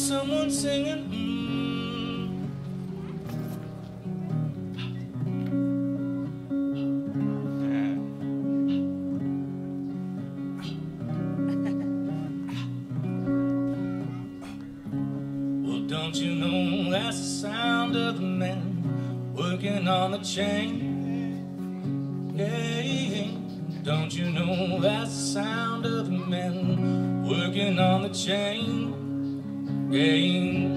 someone singing. Well, don't you know that's the sound of the man working on the chain? Yeah, don't you know that's the sound of the man working on the chain? Yeah.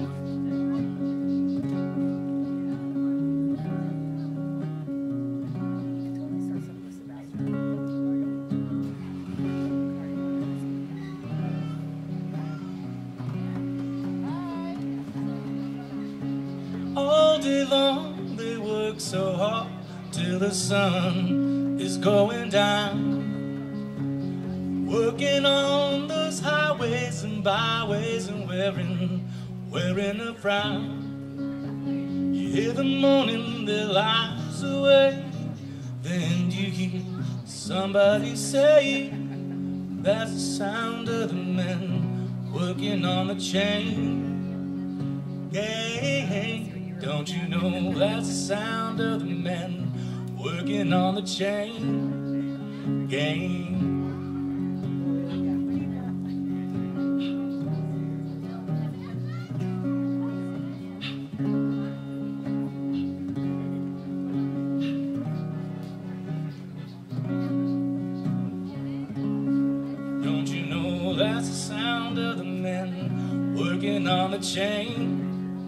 All day long they work so hard till the sun is going down, working on those highways and byways and wearing a frown. You hear the morning their lives away, then you hear somebody say, that's the sound of the men working on the chain. Yeah, don't you know that's the sound of the men working on the chain gang? Don't you know that's the sound of the men working on the chain?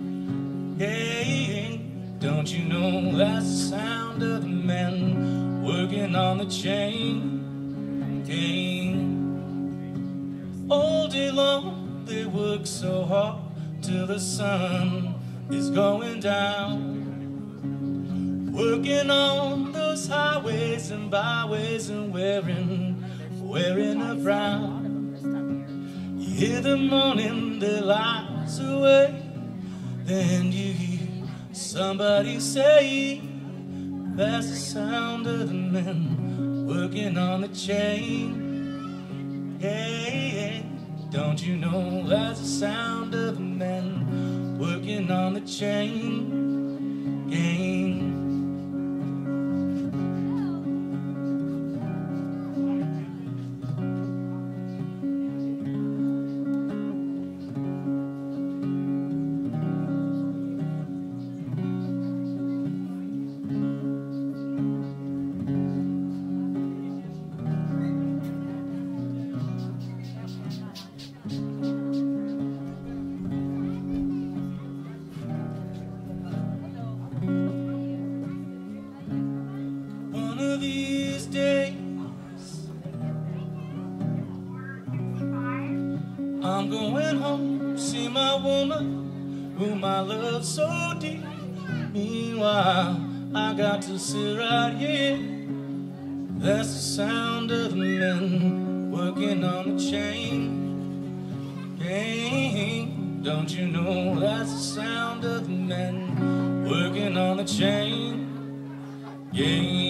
Yeah, don't you know that's the sound of the men working on the chain gang? All day long they work so hard till the sun is going down, working on those highways and byways and wearing a frown. You hear the morning their lives away, then you hear somebody say, that's the sound of the men working on the chain. Yeah, don't you know that's the sound of the men working on the chain gang? These days I'm going home, see my woman whom I love so deep. Meanwhile I got to sit right here. That's the sound of the men working on the chain. Hey, don't you know that's the sound of the men working on the chain? Yeah.